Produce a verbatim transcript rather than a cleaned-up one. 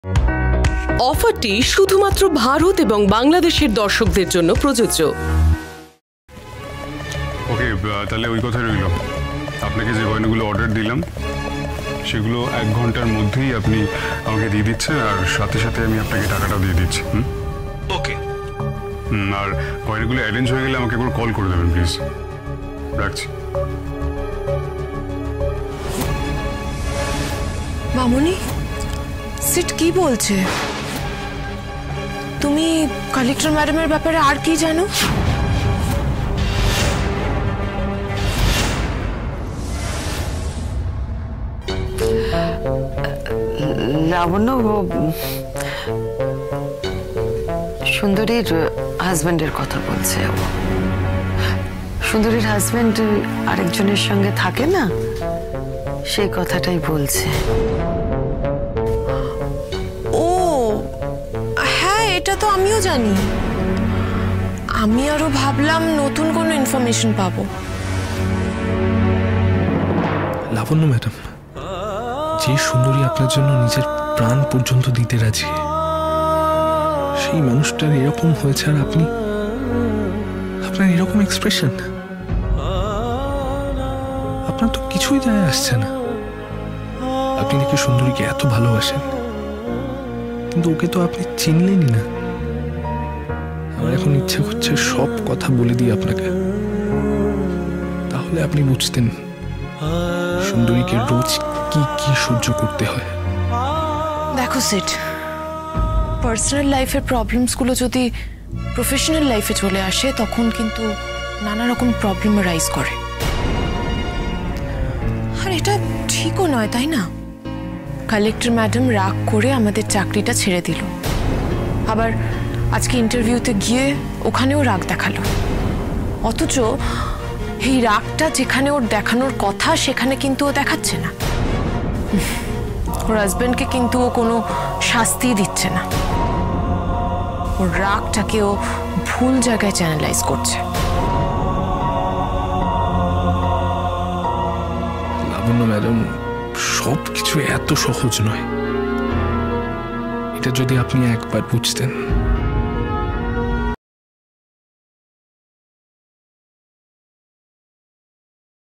অফারটি শুধুমাত্র ভারত এবং বাংলাদেশের দর্শকদের জন্য প্রযোজ্য। ওকে, তাহলে ওই কথাই রইল। আপনাকে যে গয়নাগুলো অর্ডার দিলাম সেগুলো এক ঘন্টার মধ্যেই আপনি আমাকে দিয়ে দিচ্ছেন, আর সাথে সাথে আমি আপনাকে টাকাটাও দিয়ে দিচ্ছি। হুম ওকে। হুম আর গয়নাগুলো অ্যারেঞ্জ হয়ে গেলে আমাকে একবার কল করে দেবেন প্লিজ। রাখছি। মামুনি, সিট কি বলছে? তুমি কালেক্টর ম্যাডামের ব্যাপারে আর কি জানো? লাবণ্য, সুন্দরীর হাজব্যান্ডের কথা বলছে। সুন্দরীর হাজব্যান্ড আরেকজনের সঙ্গে থাকে না, সেই কথাটাই বলছে। ও হ্যাঁ, এটা তো আমিও জানি। আমি আরো ভাবলাম নতুন কোনো ইনফরমেশন পাবো। লাবণ্য ম্যাডাম, যে সুন্দরী আপনার জন্য নিজের প্রাণ পর্যন্ত দিতে রাজি, সেই মানুষটার এরকম হয়েছে আর আপনি আপনার এরকম এক্সপ্রেশন। আপনার তো কিছুই যায় আসছে না। আপনি নাকি সুন্দরীকে এত ভালোবাসেন, কিন্তু ওকে তো আপনি চিনলেনই না। আমার এখন ইচ্ছে করছে সব কথা বলে দিই আপনাকে, তাহলে আপনি বুঝতেন সুন্দরীকে রোজ কি কি সহ্য করতে হয়। দেখো সেট, পার্সোনাল লাইফের প্রবলেমসগুলো যদি প্রফেশনাল লাইফে চলে আসে তখন কিন্তু নানা রকম প্রবলেম রাইজ করে, আর এটা ঠিকও নয়, তাই না? কালেক্টর ম্যাডাম রাগ করে আমাদের চাকরিটা ছেড়ে দিল, আবার আজকে ইন্টারভিউতে গিয়ে ওখানেও রাগ দেখালো, অথচ এই রাগটা যেখানে ওর দেখানোর কথা সেখানে কিন্তু ও দেখাচ্ছে না। ওর হাজব্যান্ডকে কিন্তু ও কোনো শাস্তি দিচ্ছে না, ওর রাগটাকে ও ভুল জায়গায় চ্যানেলাইজ করছে। লাবণ্য ম্যাডাম, সব কিছু এত সহজ নয়। এটা যদি আপনি একবার বুঝতেন।